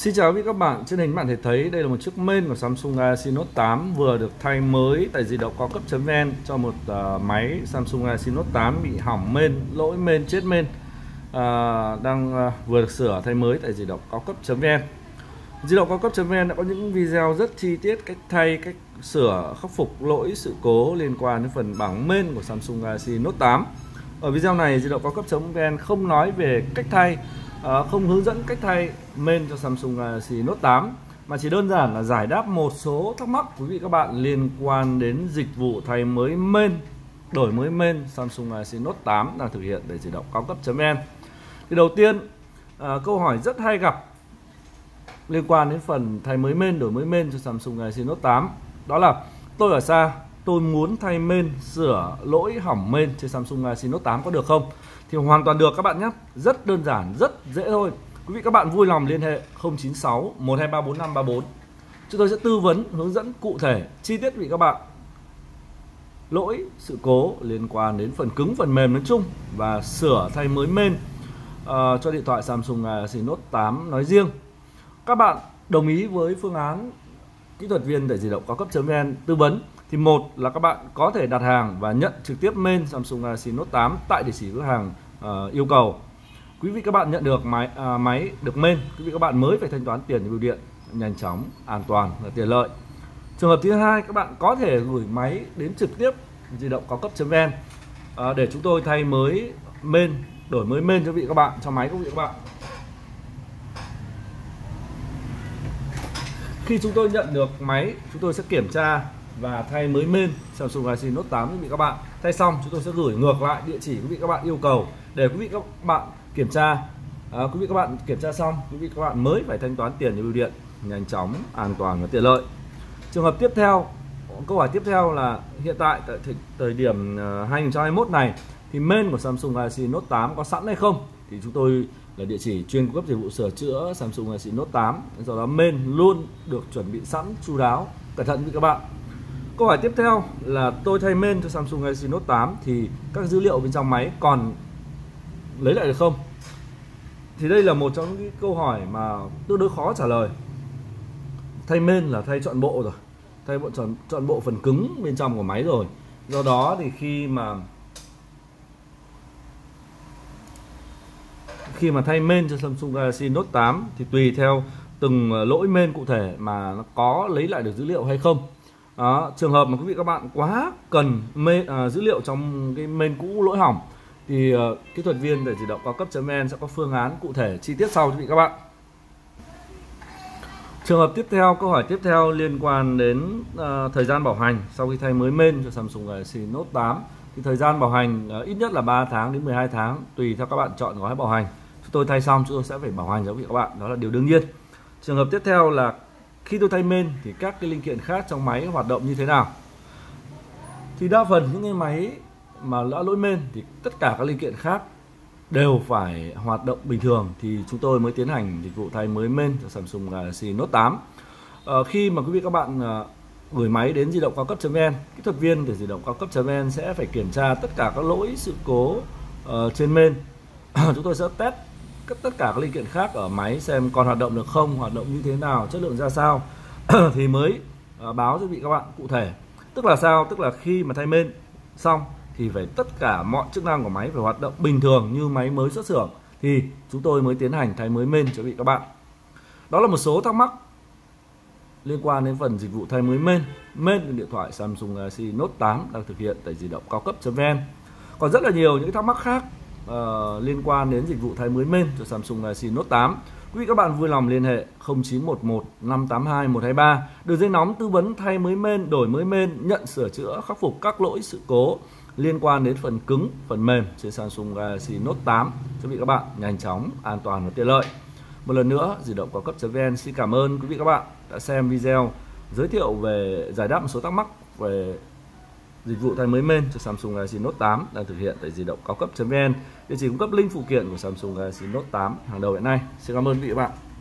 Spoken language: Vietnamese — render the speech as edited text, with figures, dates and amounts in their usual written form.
Xin chào quý vị các bạn, trên hình bạn thể thấy đây là một chiếc main của Samsung Galaxy Note 8 vừa được thay mới tại di động cao cấp.vn cho một máy Samsung Galaxy Note 8 bị hỏng main, lỗi main, chết main, vừa được sửa thay mới tại di động cao cấp.vn. Di động cao cấp.vn đã có những video rất chi tiết cách thay, cách sửa, khắc phục lỗi sự cố liên quan đến phần bảng main của Samsung Galaxy Note 8. Ở video này, di động cao cấp.vn không nói về cách thay, không hướng dẫn cách thay main cho Samsung Galaxy Note 8, mà chỉ đơn giản là giải đáp một số thắc mắc của quý vị các bạn liên quan đến dịch vụ thay mới main, đổi mới main Samsung Galaxy Note 8 đang thực hiện tại di động cao cấp.vn. Thì đầu tiên, câu hỏi rất hay gặp liên quan đến phần thay mới main, đổi mới main cho Samsung Galaxy Note 8, đó là tôi ở xa, tôi muốn thay main, sửa lỗi hỏng main trên Samsung Galaxy Note 8 có được không? Thì hoàn toàn được các bạn nhé, rất đơn giản, rất dễ thôi. Quý vị các bạn vui lòng liên hệ 096 123 4534. Chúng tôi sẽ tư vấn, hướng dẫn cụ thể, chi tiết quý vị các bạn lỗi, sự cố liên quan đến phần cứng, phần mềm nói chung và sửa thay mới main cho điện thoại Samsung Galaxy Note 8 nói riêng. Các bạn đồng ý với phương án kỹ thuật viên tại di động cao cấp.vn tư vấn thì một là các bạn có thể đặt hàng và nhận trực tiếp main Samsung Galaxy Note 8 tại địa chỉ cửa hàng yêu cầu. Quý vị các bạn nhận được máy được main, quý vị các bạn mới phải thanh toán tiền bưu điện nhanh chóng, an toàn và tiện lợi. Trường hợp thứ hai, các bạn có thể gửi máy đến trực tiếp di động cao cấp.vn để chúng tôi thay mới main, đổi mới main cho quý vị các bạn, cho máy của quý vị các bạn. Khi chúng tôi nhận được máy, chúng tôi sẽ kiểm tra và thay mới main Samsung Galaxy Note 8 quý vị các bạn. Thay xong chúng tôi sẽ gửi ngược lại địa chỉ quý vị các bạn yêu cầu để quý vị các bạn kiểm tra. Quý vị các bạn kiểm tra xong, quý vị các bạn mới phải thanh toán tiền cho bưu điện nhanh chóng, an toàn và tiện lợi. Trường hợp tiếp theo, câu hỏi tiếp theo là hiện tại tại thời điểm 2021 này thì main của Samsung Galaxy Note 8 có sẵn hay không? Thì chúng tôi là địa chỉ chuyên cung cấp dịch vụ sửa chữa Samsung Galaxy Note 8, do đó main luôn được chuẩn bị sẵn, chu đáo, cẩn thận với các bạn. Câu hỏi tiếp theo là tôi thay main cho Samsung Galaxy Note 8 thì các dữ liệu bên trong máy còn lấy lại được không? Thì đây là một trong những câu hỏi mà tương đối khó trả lời. Thay main là thay trọn bộ rồi, thay trọn bộ phần cứng bên trong của máy rồi. Do đó thì khi mà thay main cho Samsung Galaxy Note 8 thì tùy theo từng lỗi main cụ thể mà nó có lấy lại được dữ liệu hay không. Đó, trường hợp mà quý vị các bạn quá cần dữ liệu trong cái main cũ lỗi hỏng thì kỹ thuật viên tại di động cao cấp.vn sẽ có phương án cụ thể chi tiết sau cho quý vị các bạn. Trường hợp tiếp theo, câu hỏi tiếp theo liên quan đến thời gian bảo hành sau khi thay mới main cho Samsung Galaxy Note 8 thì thời gian bảo hành ít nhất là 3 tháng đến 12 tháng tùy theo các bạn chọn gói bảo hành. Chúng tôi thay xong chúng tôi sẽ phải bảo hành cho quý vị các bạn, đó là điều đương nhiên. Trường hợp tiếp theo là khi tôi thay main thì các cái linh kiện khác trong máy hoạt động như thế nào? Thì đa phần những cái máy mà đã lỗi main thì tất cả các linh kiện khác đều phải hoạt động bình thường thì chúng tôi mới tiến hành dịch vụ thay mới main cho Samsung Galaxy Note 8. Khi mà quý vị các bạn gửi máy đến di động cao cấp.vn, kỹ thuật viên của di động cao cấp.vn sẽ phải kiểm tra tất cả các lỗi sự cố trên main. Chúng tôi sẽ test tất cả các linh kiện khác ở máy xem còn hoạt động được không, hoạt động như thế nào, chất lượng ra sao thì mới báo cho quý vị các bạn cụ thể. Tức là sao? Tức là khi mà thay main xong thì phải tất cả mọi chức năng của máy phải hoạt động bình thường như máy mới xuất xưởng thì chúng tôi mới tiến hành thay mới main cho quý vị các bạn. Đó là một số thắc mắc liên quan đến phần dịch vụ thay mới main điện thoại Samsung Galaxy Note 8 đang thực hiện tại di động cao cấp.vn. Còn rất là nhiều những thắc mắc khác liên quan đến dịch vụ thay mới main cho Samsung Galaxy Note 8. Quý vị các bạn vui lòng liên hệ 0911 582 123, đường dây nóng tư vấn thay mới main, đổi mới main, nhận sửa chữa, khắc phục các lỗi sự cố liên quan đến phần cứng, phần mềm trên Samsung Galaxy Note 8 cho quý vị các bạn nhanh chóng, an toàn và tiện lợi. Một lần nữa, di động cao cấp.vn xin cảm ơn quý vị các bạn đã xem video giới thiệu về giải đáp một số thắc mắc về dịch vụ thay mới main cho Samsung Galaxy Note 8 đang thực hiện tại di động cao cấp.vn, địa chỉ cung cấp link phụ kiện của Samsung Galaxy Note 8 hàng đầu hiện nay. Xin cảm ơn quý vị và các bạn.